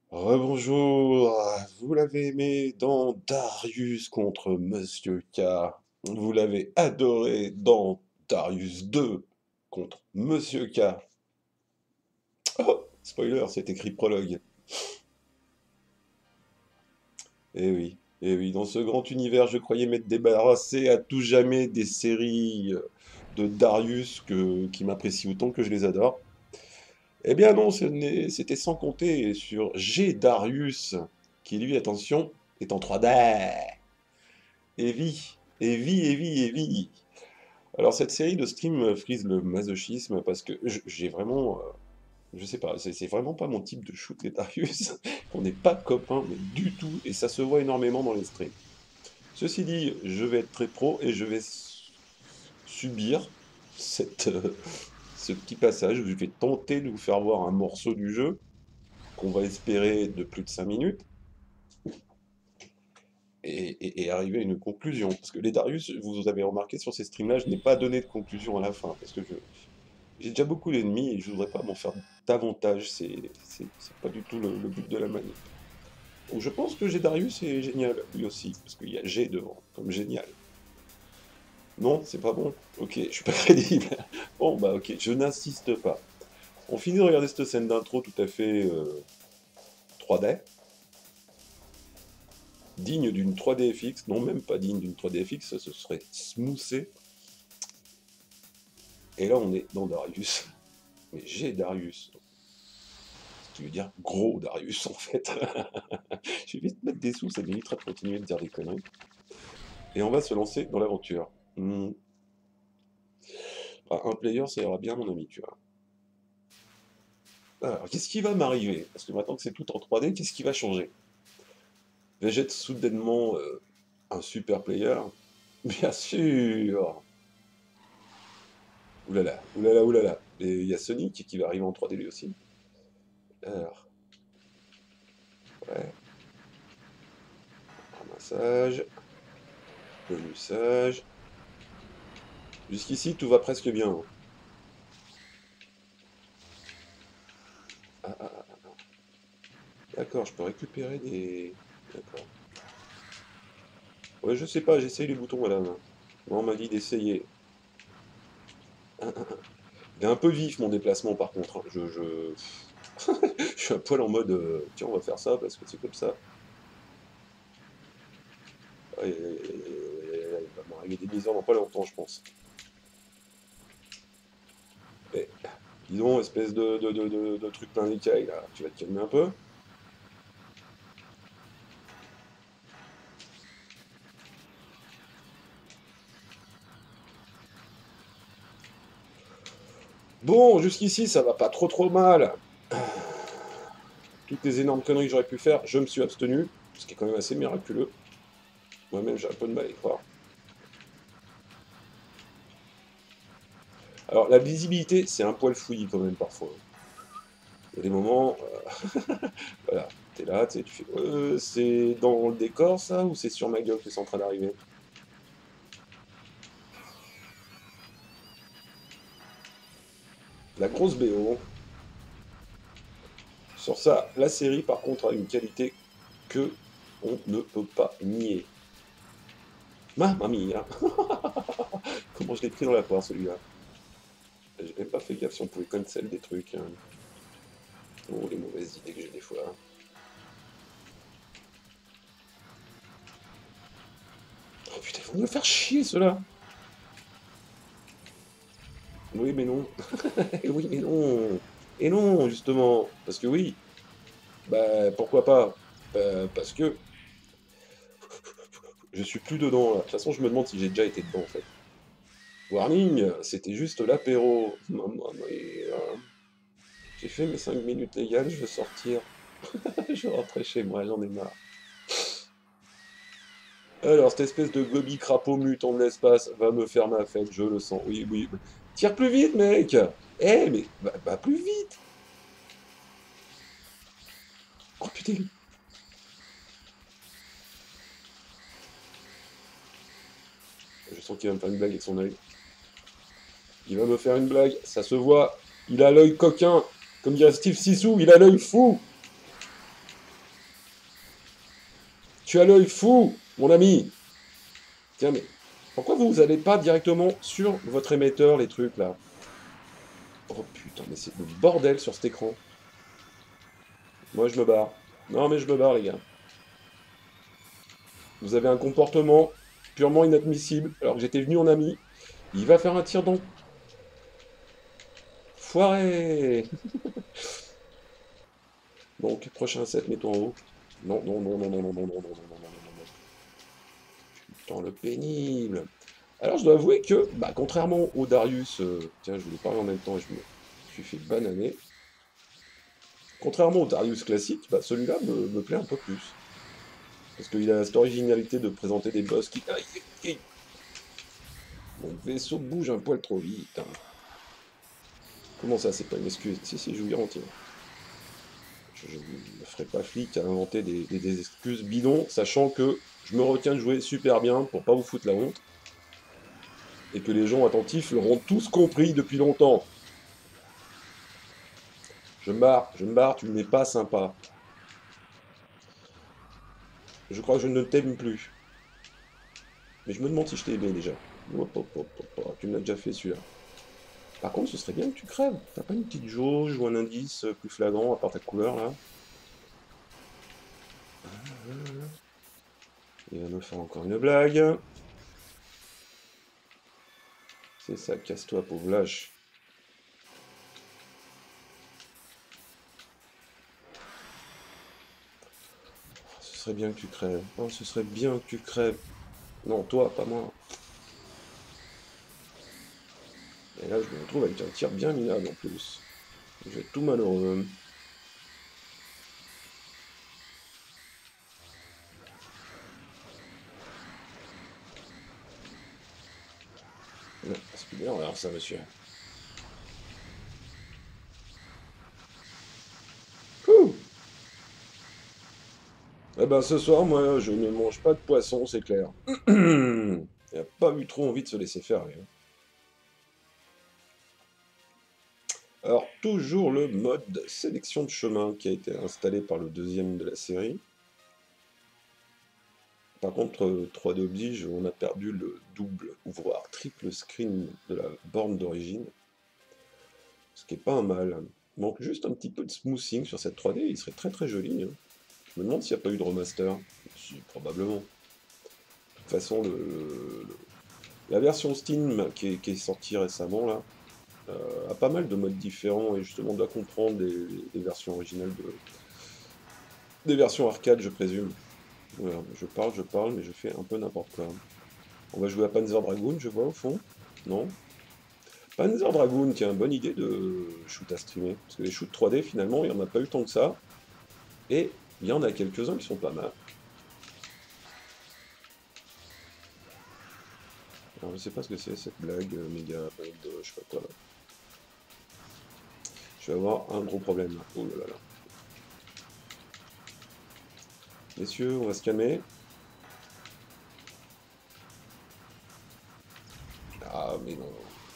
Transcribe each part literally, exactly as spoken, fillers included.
Rebonjour, vous l'avez aimé dans Darius contre Monsieur K. Vous l'avez adoré dans Darius deux contre Monsieur K. Oh, spoiler, c'est écrit prologue. Eh oui, eh oui, dans ce grand univers, je croyais m'être débarrassé à tout jamais des séries euh, de Darius que, qui m'apprécient autant que je les adore. Eh bien non, ce n'est- c'était sans compter sur G. Darius, qui lui, attention, est en trois D. Et vie, et vie, et vie, et vie. Alors cette série de stream frise le masochisme parce que j- j'ai vraiment, euh, je sais pas, c'est c'est vraiment pas mon type de shoot les Darius. On n'est pas copains, mais du tout, et ça se voit énormément dans les streams. Ceci dit, je vais être très pro et je vais s- subir cette, euh, ce petit passage où je vais tenter de vous faire voir un morceau du jeu qu'on va espérer de plus de cinq minutes et, et- et arriver à une conclusion. Parce que les Darius, vous avez remarqué sur ces streams-là, je n'ai pas donné de conclusion à la fin parce que je, j'ai déjà beaucoup d'ennemis et je voudrais pas m'en faire davantage. C'est, c'est, c'est pas du tout le, le but de la manip. Donc je pense que G Darius est génial, lui aussi, parce qu'il y a G devant, comme génial. Non, c'est pas bon. Ok, je suis pas crédible. Bon, bah ok, je n'insiste pas. On finit de regarder cette scène d'intro tout à fait euh, trois D, digne d'une trois D F X, non même pas digne d'une trois D F X, ça se serait smoothé. Et là on est dans Darius. Mais G Darius, ce qui veut dire gros Darius en fait. Je vais vite mettre des sous, ça m'évitera de continuer de dire des conneries. Et on va se lancer dans l'aventure. Hmm. Ah, un player, ça ira bien, mon ami, tu vois. Alors, qu'est-ce qui va m'arriver? Parce que maintenant que c'est tout en trois D, qu'est-ce qui va changer? Vais-je être soudainement euh, un super player? Bien sûr! Oulala, oulala, oulala. Et il y a Sonic qui va arriver en trois D lui aussi. Alors, ouais, ramassage, bonusage. Jusqu'ici, tout va presque bien, hein. Ah, ah, ah, ah. D'accord, je peux récupérer des... D'accord. Ouais, je sais pas, j'essaye les boutons à la main. Moi, on m'a dit d'essayer. Ah, ah, ah. Il est un peu vif mon déplacement par contre, hein. Je, je... je suis un poil en mode euh, tiens, on va faire ça parce que c'est comme ça. Aïe, aïe, aïe, aïe, aïe, aïe, aïe, il va m'arriver des misères dans pas longtemps, je pense. Mais, disons, espèce de, de, de, de, de truc plein d'écailles là, tu vas te calmer un peu. Bon, jusqu'ici, ça va pas trop trop mal. Toutes les énormes conneries que j'aurais pu faire, je me suis abstenu, ce qui est quand même assez miraculeux. Moi-même, j'ai un peu de mal à y croire. Alors, la visibilité, c'est un poil fouillis quand même parfois. Il y a des moments, euh, voilà, t'es là, tu sais, tu fais, euh, c'est dans le décor ça, ou c'est sur ma gueule que c'est en train d'arriver? La grosse B O. Sur ça, la série par contre a une qualité que on ne peut pas nier. Mamma mia! Comment je l'ai pris dans la poire celui-là? J'ai même pas fait gaffe si on pouvait cancel des trucs, hein. Oh, les mauvaises idées que j'ai des fois. Oh putain, ils vont me faire chier ceux-là! Oui, mais non. Oui, mais non. Et non, justement. Parce que oui. Bah, pourquoi pas? Bah, parce que je suis plus dedans, là. De toute façon, je me demande si j'ai déjà été dedans, en fait. Warning, c'était juste l'apéro. Maman mia. J'ai fait mes cinq minutes légales, je veux sortir. Je veux rentrer chez moi, j'en ai marre. Alors, cette espèce de gobi crapaud mutant de l'espace va me faire ma fête, je le sens. Oui, oui. Tire plus vite, mec! Eh, mais va, va plus vite! Oh putain! Je sens qu'il va me faire une blague avec son œil. Il va me faire une blague, ça se voit. Il a l'œil coquin. Comme dirait Steve Sissou, il a l'œil fou! Tu as l'œil fou, mon ami. Tiens, mais pourquoi vous n'allez pas directement sur votre émetteur, les trucs, là? Oh putain, mais c'est le bordel sur cet écran. Moi, je me barre. Non, mais je me barre, les gars. Vous avez un comportement purement inadmissible, alors que j'étais venu en ami. Il va faire un tir dans... Foiré! Donc, prochain set, mets-toi en haut. Non, non, non, non, non, non, non, non, non, non, non, non, non, non. Putain, le pénible. Alors, je dois avouer que, bah, contrairement au Darius... euh, tiens, je voulais parler en même temps et je me suis fait bananer. Contrairement au Darius classique, bah, celui-là me, me plaît un peu plus. Parce qu'il a cette originalité de présenter des boss qui... Aïe, aïe, aïe. Mon vaisseau bouge un poil trop vite, hein. Comment ça, c'est pas une excuse? Si, si, je vous garantis. Je ne me ferai pas flic à inventer des, des- des excuses bidons, sachant que je me retiens de jouer super bien pour pas vous foutre la honte, et que les gens attentifs l'auront tous compris depuis longtemps. Je me barre, je me barre, tu n'es pas sympa. Je crois que je ne t'aime plus. Mais je me demande si je t'ai aimé déjà. Hop, hop, hop, hop, hop, tu me l'as déjà fait celui-là. Par contre, ce serait bien que tu crèves. T'as pas une petite jauge ou un indice plus flagrant à part ta couleur là? Il va me faire encore une blague. C'est ça, casse-toi, pauvre lâche. Ce serait bien que tu crèves. Oh, ce serait bien que tu crèves. Non, toi, pas moi. Et là, je me retrouve avec un tir bien minable en plus. Je vais être tout malheureux. Non, c'est bien, alors ça, monsieur. Ouh. Eh ben, ce soir, moi, je ne mange pas de poisson, c'est clair. Il n'y a pas eu trop envie de se laisser faire, lui, hein. Alors, toujours le mode sélection de chemin qui a été installé par le deuxième de la série. Par contre, euh, trois D oblige, on a perdu le double, voire triple screen de la borne d'origine, ce qui est pas un mal. Il manque juste un petit peu de smoothing sur cette trois D, il serait très très joli, hein. Je me demande s'il n'y a pas eu de remaster. Si, probablement. De toute façon, le, le- la version Steam qui est, qui est sortie récemment, là, euh, a pas mal de modes différents et justement doit comprendre des, des versions originales de, des versions arcade, je présume. Voilà, je parle, je parle, mais je fais un peu n'importe quoi. On va jouer à Panzer Dragoon, je vois au fond. Non? Panzer Dragoon, qui a une bonne idée de shoot à streamer. Parce que les shoots trois D, finalement, il n'y en a pas eu tant que ça. Et il y en a quelques-uns qui sont pas mal. Alors, je sais pas ce que c'est cette blague, euh, méga, euh, de, je sais pas quoi là. Je vais avoir un gros problème là. Oh là là là. Messieurs, on va se calmer. Ah, mais non.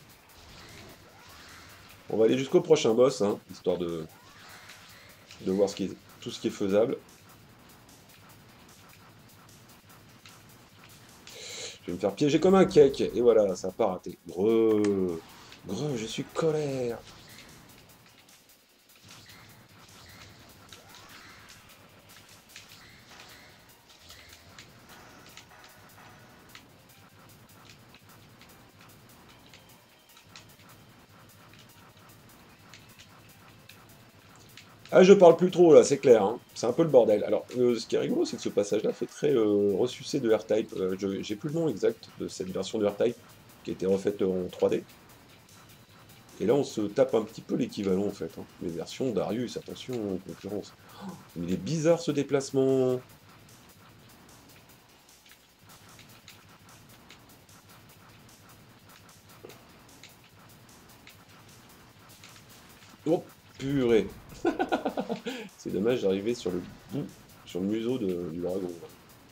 On va aller jusqu'au prochain boss, hein, histoire de, de voir ce qui est, tout ce qui est faisable. Je vais me faire piéger comme un cake. Et voilà, ça n'a pas raté. Greu. Greu, je suis colère. Ah, je parle plus trop là, c'est clair, hein. C'est un peu le bordel. Alors, euh, ce qui est rigolo, c'est que ce passage-là fait très euh, ressucé de R-Type. Euh, je- j'ai plus le nom exact de cette version de R-Type qui a été refaite en trois D. Et là, on se tape un petit peu l'équivalent en fait, hein. Les versions Darius, attention, concurrence. Mais il est bizarre ce déplacement. Oh, purée. C'est dommage d'arriver sur le bout, sur le museau de- du dragon, là.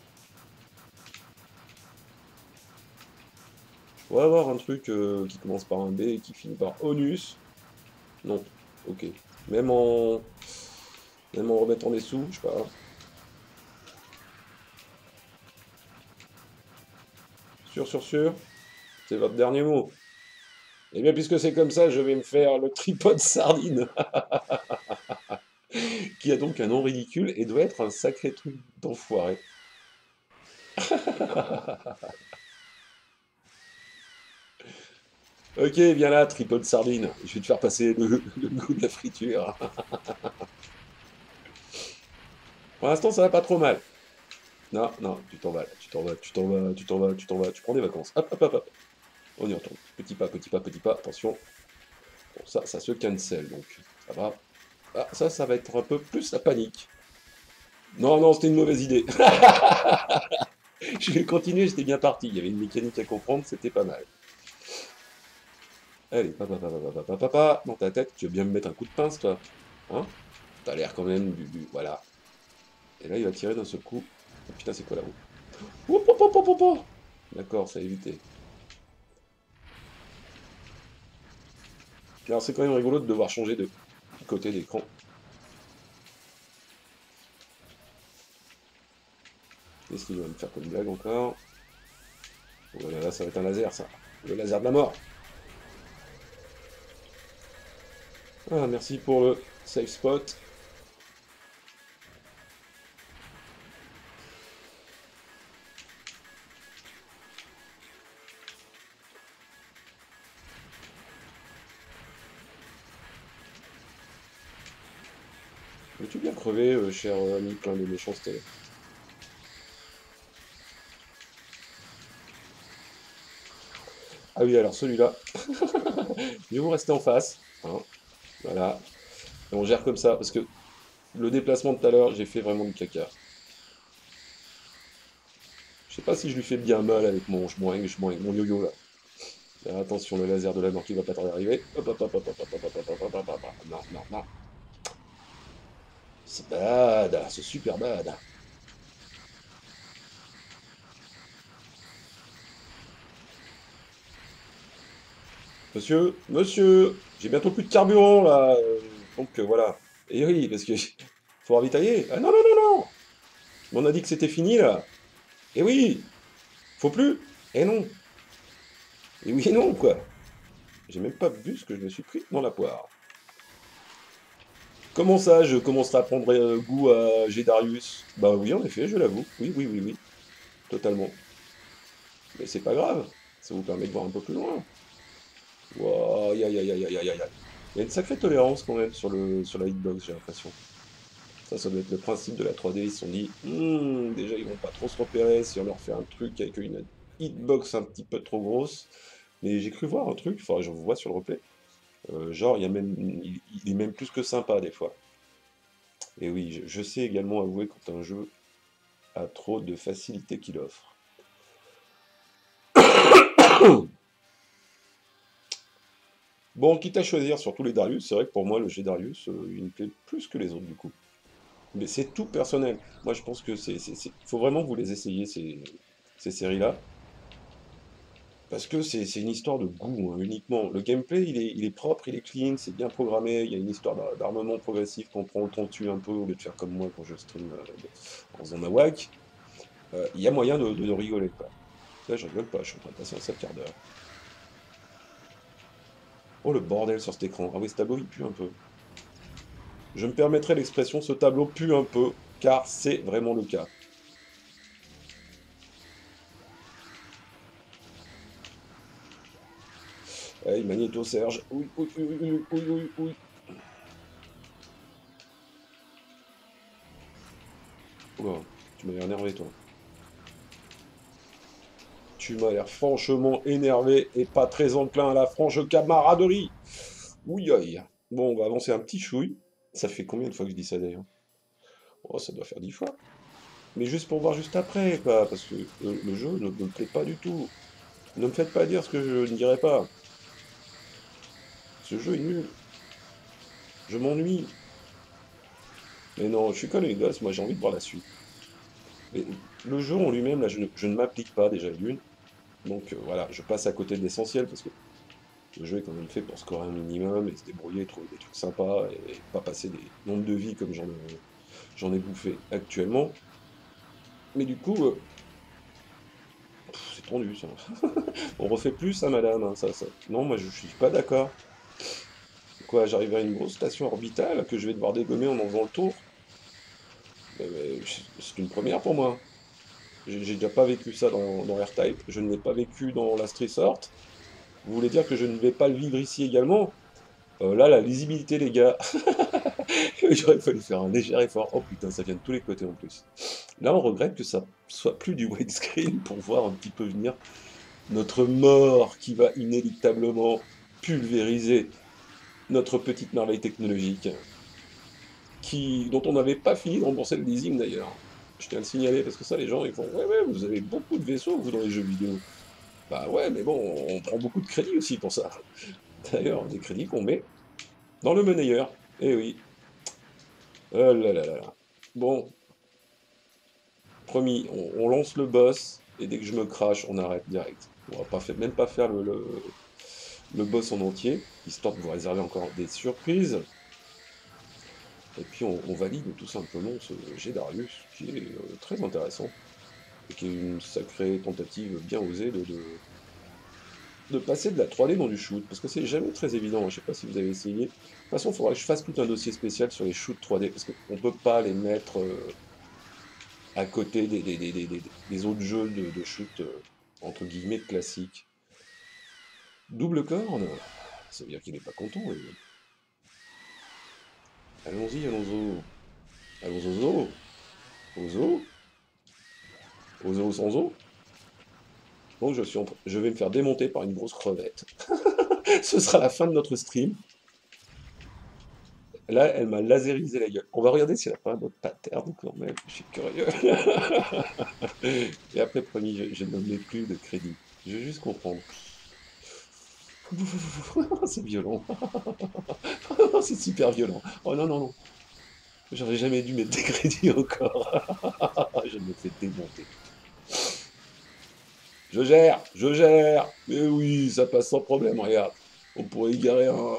Je pourrais avoir un truc euh, qui commence par un B et qui finit par Onus. Non, ok. Même en, même en remettant des sous, je sais pas. Sûr, sûr, sûr. C'est votre dernier mot. Eh bien, puisque c'est comme ça, je vais me faire le tripode sardine, qui a donc un nom ridicule et doit être un sacré truc d'enfoiré. Ok, viens là, tripode sardine. Je vais te faire passer le, le goût de la friture. Pour l'instant, ça va pas trop mal. Non, non, tu t'en vas, là, tu t'en vas, tu t'en vas, tu t'en vas, tu t'en vas, tu prends des vacances. Hop, hop, hop, hop. On y retourne. Petit pas, petit pas, petit pas. Attention. Bon, ça, ça se cancel, donc ça va. Ah, ça, ça va être un peu plus la panique. Non, non, c'était une mauvaise idée. Je vais continuer, j'étais bien parti. Il y avait une mécanique à comprendre, c'était pas mal. Allez, papa, papa, papa, papa, papa, dans ta tête, tu veux bien me mettre un coup de pince, toi? Hein? T'as l'air quand même du, du- Voilà. Et là, il va tirer d'un seul coup. Oh, putain, c'est quoi là-haut? Oup, oup, oup, oup, oup, oup. D'accord, ça a évité. Alors, c'est quand même rigolo de devoir changer de côté d'écran. Qu'est-ce qu'il va me faire comme blague encore? Oh là là, ça va être un laser, ça. Le laser de la mort. Ah, merci pour le safe spot. Veux-tu bien crever, euh, cher euh, ami plein de méchanceté? Ah oui, alors celui-là, je vais vous rester en face. Hein, voilà. Et on gère comme ça, parce que le déplacement de tout à l'heure, j'ai fait vraiment du caca. Je sais pas si je lui fais bien mal avec mon jmoing, jmoing, mon yo-yo là. Alors, attention, le laser de la mort qui va pas tarder à arriver. Hop, hop, hop, hop, hop, hop, hop, hop, hop, hop, hop, hop, hop. Non, non, non. C'est bad, c'est super bad. Monsieur, monsieur, j'ai bientôt plus de carburant là. euh, Donc euh, voilà. Et oui, parce que faut ravitailler. Ah non, non, non, non. On a dit que c'était fini là. Et oui, faut plus. Et non. Et oui, et non, quoi. J'ai même pas vu ce que je me suis pris dans la poire. Comment ça, je commencerai à prendre euh, goût à Gédarius? Bah oui, en effet, je l'avoue. Oui, oui, oui, oui. Totalement. Mais c'est pas grave. Ça vous permet de voir un peu plus loin. Wow, aïe, aïe, aïe, aïe, aïe, aïe, aïe. Il y a une sacrée tolérance quand même sur le, sur la hitbox, j'ai l'impression. Ça, ça doit être le principe de la trois D. Ils se sont dit, hmm, déjà, ils vont pas trop se repérer si on leur fait un truc avec une hitbox un petit peu trop grosse. Mais j'ai cru voir un truc, enfin, je vous vois sur le replay. Euh, genre, il y a même, il, il est même plus que sympa des fois. Et oui, je, je sais également avouer quand un jeu a trop de facilité qu'il offre. Bon, quitte à choisir sur tous les Darius, c'est vrai que pour moi, le G Darius, euh, il me plaît plus que les autres du coup. Mais c'est tout personnel. Moi, je pense que c'est, c'est, c'est- faut vraiment que vous les essayiez, ces, ces séries-là. Parce que c'est c'est une histoire de goût, hein, uniquement. Le gameplay, il est, il est propre, il est clean, c'est bien programmé. Il y a une histoire d'ar- d'armement progressif qu'on prend le temps de tuer un peu au lieu de faire comme moi quand je stream euh, en faisant ma whack. Euh, Il y a moyen de, de- de rigoler, quoi. Là, je rigole pas, je suis en train de passer un sale quart d'heure. Oh, le bordel sur cet écran. Ah oui, ce tableau, il pue un peu. Je me permettrai l'expression, ce tableau pue un peu, car c'est vraiment le cas. Hey, Magnéto Serge. Oui, oui, oui, oui, oui, oui, oui. Oula, tu m'as l'air énervé, toi. Tu m'as l'air franchement énervé et pas très enclin à la franche camaraderie. Oui, aïe. Bon, on va avancer un petit chouille. Ça fait combien de fois que je dis ça d'ailleurs? Oh, ça doit faire dix fois. Mais juste pour voir juste après, quoi, parce que le, le jeu ne, ne me plaît pas du tout. Ne me faites pas dire ce que je ne dirai pas. Ce jeu est nul. Je m'ennuie. Mais non, je suis comme les gosses, moi j'ai envie de voir la suite. Mais le jeu en lui-même, là, je ne, je ne m'applique pas déjà d'une. Donc euh, voilà, je passe à côté de l'essentiel parce que le jeu est quand même fait pour scorer un minimum et se débrouiller, trouver des trucs sympas et pas passer des nombres de vies comme j'en ai, j'en ai bouffé actuellement. Mais du coup, euh, pff, c'est tendu, ça. On refait plus ça, madame, hein, ça, ça. Non, moi, je suis pas d'accord. Quoi, j'arrive à une grosse station orbitale que je vais devoir dégommer en en faisant le tour? Mais- mais c'est une première pour moi. J'ai j'ai déjà pas vécu ça dans, dans R-Type, je ne l'ai pas vécu dans Last Resort. Vous voulez dire que je ne vais pas le vivre ici également? Euh, là, la lisibilité, les gars, j'aurais fallu faire un léger effort. Oh putain, ça vient de tous les côtés en plus. Là, on regrette que ça soit plus du widescreen pour voir un petit peu venir notre mort qui va inéluctablement pulvériser notre petite merveille technologique, qui, dont on n'avait pas fini de rembourser le leasing d'ailleurs. Je tiens à le signaler parce que ça, les gens, ils font ouais, ouais, vous avez beaucoup de vaisseaux, vous, dans les jeux vidéo. Bah ouais, mais bon, on prend beaucoup de crédits aussi pour ça. D'ailleurs, des crédits qu'on met dans le monnayeur. Eh oui. Oh là là là là. Bon, promis, on, on lance le boss, et dès que je me crache, on arrête direct. On va pas faire, même pas faire le, le, le boss en entier, histoire de vous réserver encore des surprises. Et puis on, on valide tout simplement ce jet Darius, qui est euh, très intéressant, et qui est une sacrée tentative bien osée de, de, de passer de la trois D dans du shoot, parce que c'est jamais très évident, hein. Je sais pas si vous avez essayé. De toute façon, il faudra que je fasse tout un dossier spécial sur les shoots trois D, parce qu'on peut pas les mettre euh, à côté des, des, des, des, des- des autres jeux de, de shoot, euh, entre guillemets, classiques. Double corne, ça veut dire qu'il est pas content, lui. Allons-y, allons-y. Allons au zoo. Au zoo? Au zoo sans zoo? Donc je suis en train- je vais me faire démonter par une grosse crevette. Ce sera la fin de notre stream. Là, elle m'a laserisé la gueule. On va regarder si elle a pas un autre pattern quand même. Je suis curieux. Et après, promis, je, je ne mets plus de crédit. Je veux juste comprendre. C'est violent. C'est super violent. Oh non, non, non. J'aurais jamais dû mettre des crédits encore. Je me fais démonter. Je gère, je gère. Mais oui, ça passe sans problème, regarde. On pourrait y garer un...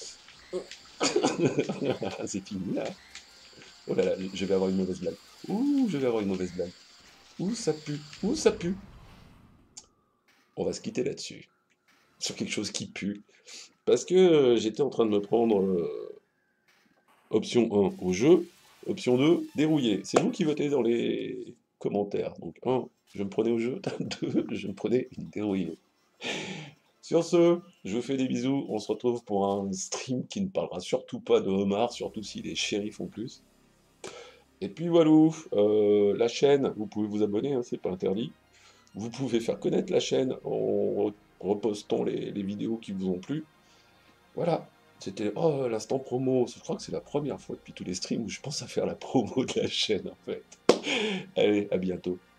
C'est fini là. Oh là là, je vais avoir une mauvaise blague. Ouh, je vais avoir une mauvaise blague. Ouh, ça pue. Ouh, ça pue. On va se quitter là-dessus. Sur quelque chose qui pue. Parce que euh, j'étais en train de me prendre euh, option un au jeu, option deux dérouiller. C'est vous qui votez dans les commentaires. Donc un, je me prenais au jeu, deux, je me prenais une dérouillée. Sur ce, je vous fais des bisous. On se retrouve pour un stream qui ne parlera surtout pas de homard, surtout si les shérifs en plus. Et puis voilà, euh, la chaîne, vous pouvez vous abonner, hein, c'est pas interdit. Vous pouvez faire connaître la chaîne en repostant les, les vidéos qui vous ont plu. Voilà, c'était oh, l'instant promo. Je crois que c'est la première fois depuis tous les streams où je pense à faire la promo de la chaîne en fait. Allez, à bientôt.